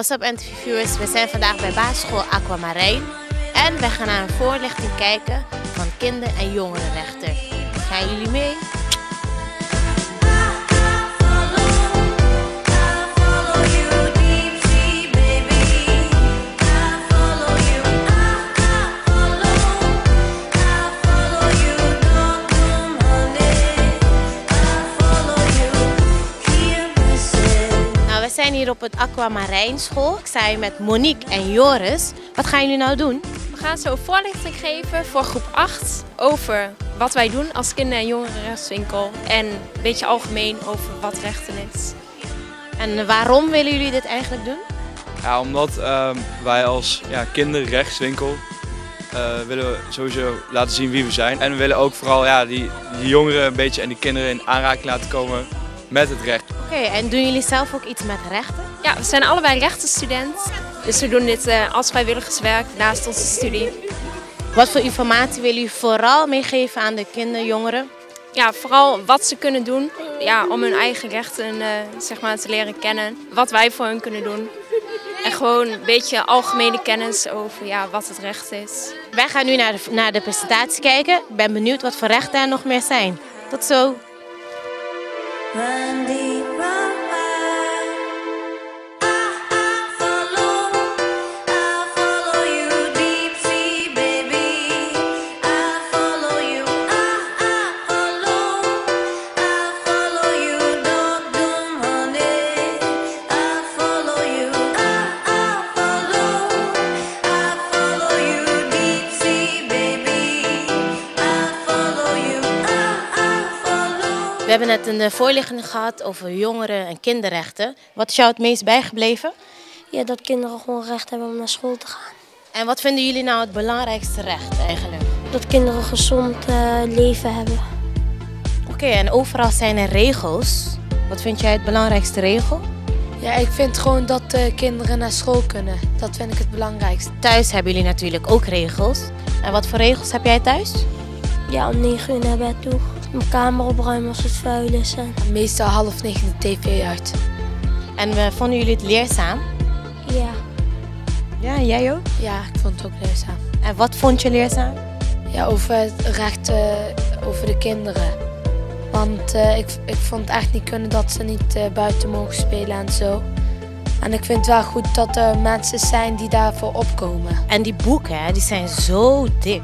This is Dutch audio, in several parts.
What's up interviewers, we zijn vandaag bij basisschool Aquamarijn en we gaan naar een voorlichting kijken van kinder- en jongerenrechten. Gaan jullie mee? We zijn hier op het Aquamarijn school. Ik sta hier met Monique en Joris. Wat gaan jullie nou doen? We gaan zo voorlichting geven voor groep 8 over wat wij doen als kinder- en jongerenrechtswinkel. En een beetje algemeen over wat rechten is. En waarom willen jullie dit eigenlijk doen? Ja, omdat wij als kinderrechtswinkel willen sowieso laten zien wie we zijn. En we willen ook vooral die jongeren een beetje en die kinderen in aanraking laten komen met het recht. Oké, en doen jullie zelf ook iets met rechten? Ja, we zijn allebei rechtenstudent. Dus we doen dit als vrijwilligerswerk naast onze studie. Wat voor informatie willen jullie vooral meegeven aan de kinderen, jongeren? Ja, vooral wat ze kunnen doen om hun eigen rechten te leren kennen. Wat wij voor hen kunnen doen. En gewoon een beetje algemene kennis over wat het recht is. Wij gaan nu naar de presentatie kijken. Ik ben benieuwd wat voor rechten er nog meer zijn. Tot zo! We hebben net een voorlichting gehad over jongeren- en kinderrechten. Wat is jou het meest bijgebleven? Ja, dat kinderen gewoon recht hebben om naar school te gaan. En wat vinden jullie nou het belangrijkste recht eigenlijk? Dat kinderen een gezond leven hebben. Oké, en overal zijn er regels. Wat vind jij het belangrijkste regel? Ja, ik vind gewoon dat kinderen naar school kunnen. Dat vind ik het belangrijkste. Thuis hebben jullie natuurlijk ook regels. En wat voor regels heb jij thuis? Ja, om 9 uur naar bed toe. Mijn kamer opruimen als het vuil is. Meestal 8:30 de tv uit. En vonden jullie het leerzaam? Ja. Ja, jij ook? Ja, ik vond het ook leerzaam. En wat vond je leerzaam? Ja, over het recht over de kinderen. Want ik vond het echt niet kunnen dat ze niet buiten mogen spelen en zo. En ik vind het wel goed dat er mensen zijn die daarvoor opkomen. En die boeken, die zijn zo dik.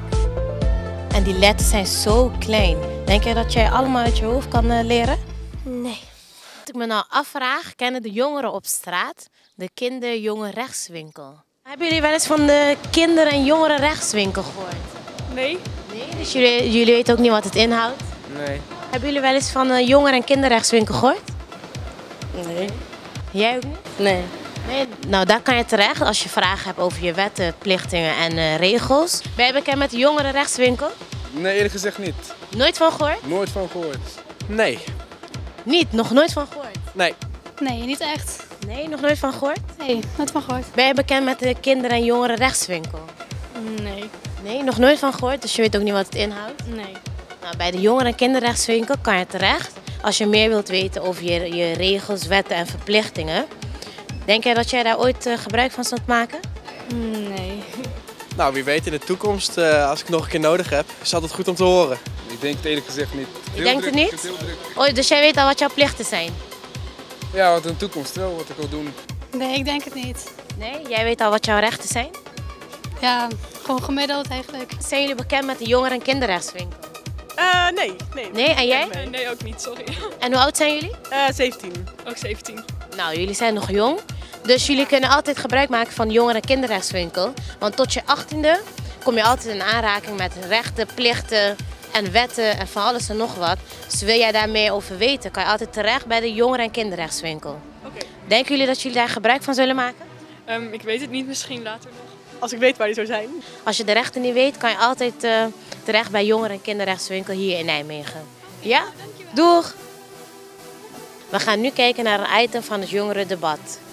En die letters zijn zo klein. Denk je dat jij allemaal uit je hoofd kan leren? Nee. Wat ik me nou afvraag, kennen de jongeren op straat de kinder-jongerenrechtswinkel? Hebben jullie wel eens van de kinder- en jongerenrechtswinkel gehoord? Nee. Nee? Dus jullie weten ook niet wat het inhoudt? Nee. Hebben jullie wel eens van de jongeren- en kinderrechtswinkel gehoord? Nee. Jij ook niet? Nee. Nee, nou daar kan je terecht als je vragen hebt over je wetten, plichtingen en regels. Ben je bekend met de jongerenrechtswinkel? Nee, eerlijk gezegd niet. Nooit van gehoord? Nooit van gehoord. Nee. Niet? Nog nooit van gehoord? Nee. Nee, niet echt. Nee, nog nooit van gehoord? Nee, nooit van gehoord. Ben je bekend met de kinder- en jongerenrechtswinkel? Nee. Nee, nog nooit van gehoord, dus je weet ook niet wat het inhoudt? Nee. Nou, bij de jongeren- en kinderrechtswinkel kan je terecht als je meer wilt weten over je regels, wetten en verplichtingen. Denk jij dat jij daar ooit gebruik van zult maken? Nee. Nou, wie weet in de toekomst, als ik nog een keer nodig heb, is het altijd goed om te horen. Ik denk het eerlijk gezegd niet. Je denkt het niet? Oh, dus jij weet al wat jouw plichten zijn? Ja, wat in de toekomst wel, wat ik wil doen. Nee, ik denk het niet. Nee? Jij weet al wat jouw rechten zijn? Ja, gewoon gemiddeld eigenlijk. Zijn jullie bekend met de jongeren- en kinderrechtswinkel? Nee. Nee, en jij? Nee, ook niet, sorry. En hoe oud zijn jullie? 17. Ook 17. Nou, jullie zijn nog jong. Dus jullie kunnen altijd gebruik maken van de jongeren- en kinderrechtswinkel. Want tot je 18e kom je altijd in aanraking met rechten, plichten en wetten en van alles en nog wat. Dus wil jij daar meer over weten, kan je altijd terecht bij de jongeren- en kinderrechtswinkel. Oké. Denken jullie dat jullie daar gebruik van zullen maken? Ik weet het niet, misschien later nog. Als ik weet waar die zou zijn. Als je de rechten niet weet, kan je altijd terecht bij jongeren- en kinderrechtswinkel hier in Nijmegen. Ja? Doeg! We gaan nu kijken naar een item van het jongerendebat.